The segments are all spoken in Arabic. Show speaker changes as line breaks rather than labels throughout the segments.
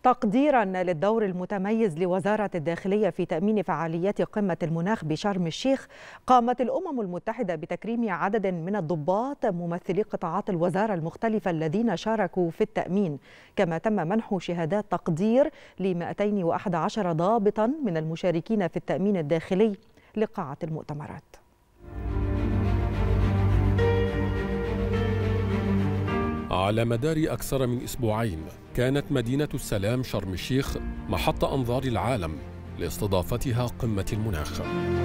تقديرا للدور المتميز لوزارة الداخلية في تأمين فعاليات قمة المناخ بشرم الشيخ، قامت الأمم المتحدة بتكريم عدد من الضباط ممثلي قطاعات الوزارة المختلفة الذين شاركوا في التأمين، كما تم منح شهادات تقدير ل 211 ضابطا من المشاركين في التأمين الداخلي لقاعة المؤتمرات.
على مدار أكثر من أسبوعين كانت مدينة السلام شرم الشيخ محط أنظار العالم لاستضافتها قمة المناخ.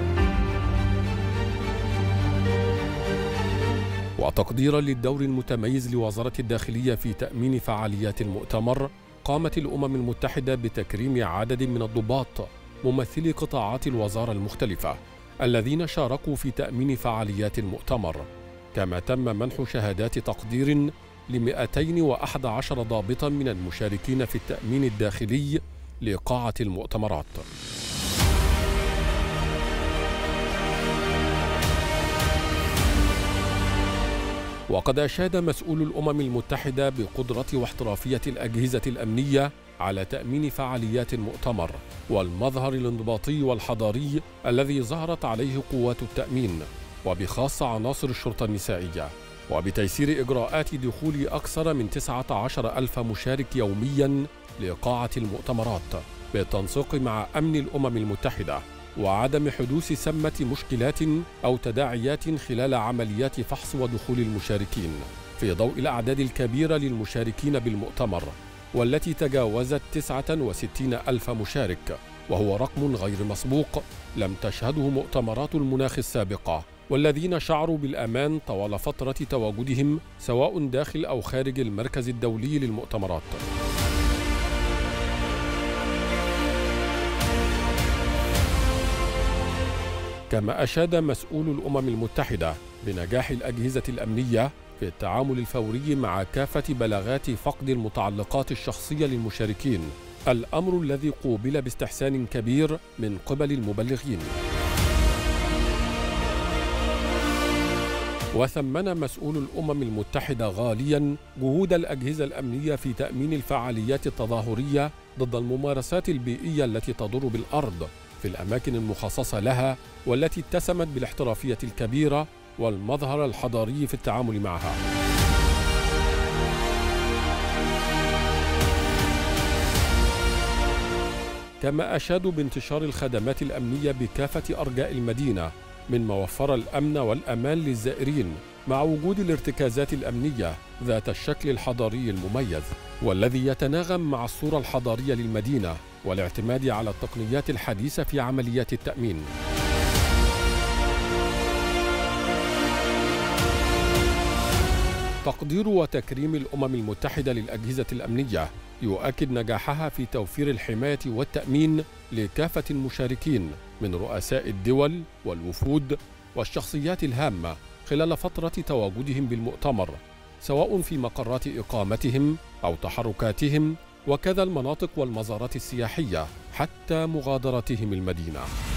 وتقديرا للدور المتميز لوزارة الداخلية في تأمين فعاليات المؤتمر، قامت الأمم المتحدة بتكريم عدد من الضباط ممثلي قطاعات الوزارة المختلفة الذين شاركوا في تأمين فعاليات المؤتمر، كما تم منح شهادات تقدير ل 211 ضابطا من المشاركين في التأمين الداخلي لقاعة المؤتمرات. وقد أشاد مسؤول الأمم المتحدة بقدرة واحترافية الأجهزة الأمنية على تأمين فعاليات المؤتمر والمظهر الانضباطي والحضاري الذي ظهرت عليه قوات التأمين، وبخاصة عناصر الشرطة النسائية، وبتيسير إجراءات دخول أكثر من 19,000 مشارك يومياً لقاعة المؤتمرات بالتنسيق مع أمن الأمم المتحدة، وعدم حدوث سمة مشكلات أو تداعيات خلال عمليات فحص ودخول المشاركين، في ضوء الأعداد الكبيرة للمشاركين بالمؤتمر والتي تجاوزت 69,000 مشارك، وهو رقم غير مسبوق لم تشهده مؤتمرات المناخ السابقة، والذين شعروا بالأمان طوال فترة تواجدهم سواء داخل أو خارج المركز الدولي للمؤتمرات. كما أشاد مسؤول الأمم المتحدة بنجاح الأجهزة الأمنية في التعامل الفوري مع كافة بلاغات فقد المتعلقات الشخصية للمشاركين، الأمر الذي قوبل باستحسان كبير من قبل المبلغين. وثمن مسؤول الأمم المتحدة غالياً جهود الأجهزة الأمنية في تأمين الفعاليات التظاهرية ضد الممارسات البيئية التي تضر بالأرض في الأماكن المخصصة لها، والتي اتسمت بالاحترافية الكبيرة والمظهر الحضاري في التعامل معها. كما أشادوا بانتشار الخدمات الأمنية بكافة أرجاء المدينة، مما وفر الأمن والأمان للزائرين مع وجود الارتكازات الأمنية ذات الشكل الحضاري المميز والذي يتناغم مع الصورة الحضارية للمدينة والاعتماد على التقنيات الحديثة في عمليات التأمين. تقدير وتكريم الأمم المتحدة للأجهزة الأمنية يؤكد نجاحها في توفير الحماية والتأمين لكافة المشاركين من رؤساء الدول والوفود والشخصيات الهامة خلال فترة تواجدهم بالمؤتمر، سواء في مقرات إقامتهم أو تحركاتهم، وكذا المناطق والمزارات السياحية حتى مغادرتهم المدينة.